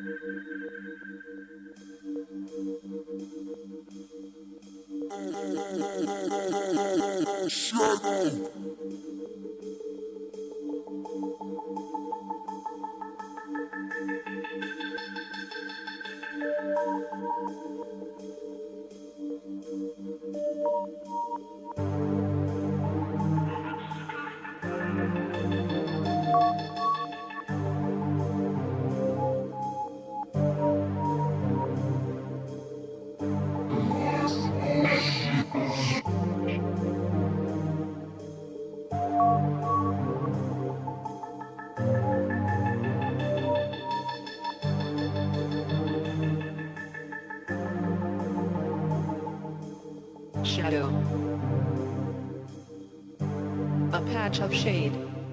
Shadow. Shadow. A patch of shade.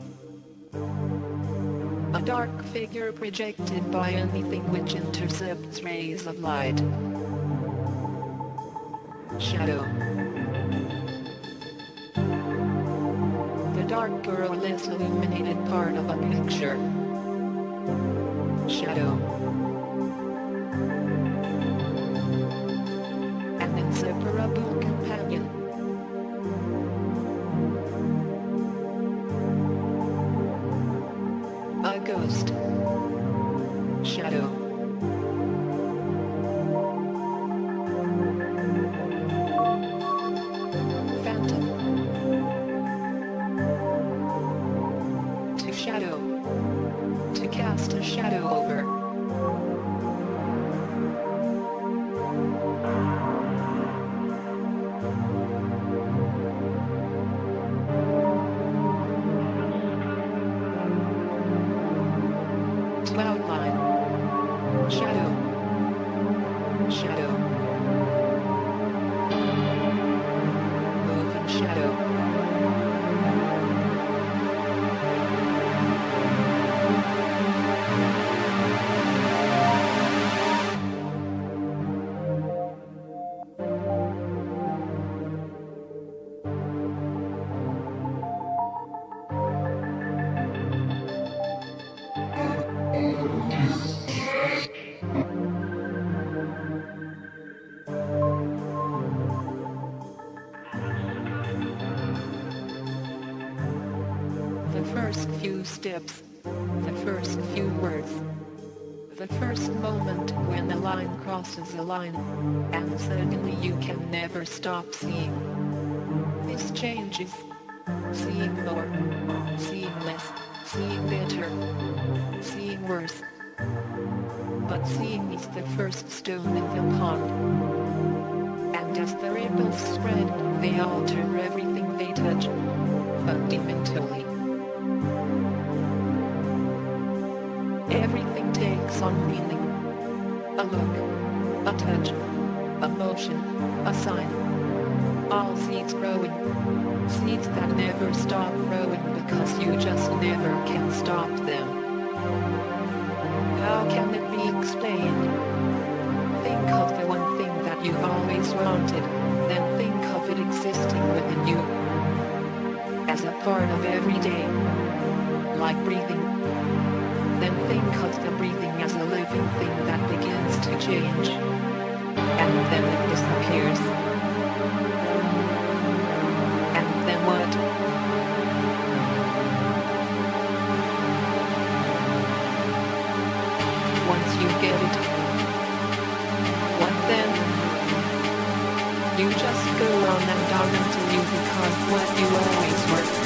A dark figure projected by anything which intercepts rays of light. Shadow. The dark or less illuminated part of a picture. Shadow. An inseparable companion. A ghost. Shadow. Phantom. To shadow. To cast a shadow over. To outline. Shadow. Shadow. Move in shadow. The first few steps, the first few words, the first moment when a line crosses a line, and suddenly you can never stop seeing. This changes. Seeing more, seeing less, seeing better, seeing worse. But seeing is the first stone in the pond. And as the ripples spread, they alter everything they touch, fundamentally. Everything takes on meaning. A look, a touch, a motion, a sign. All seeds growing. Seeds that never stop growing because you just never can stop them. How can it be explained? Think of the one thing that you've always wanted, then think of it existing within you. As a part of every day. Like breathing. Then think of the breathing as a living thing that begins to change. And then it disappears. And then what? Once you get it, what then? You just go on and on until you become what you always were.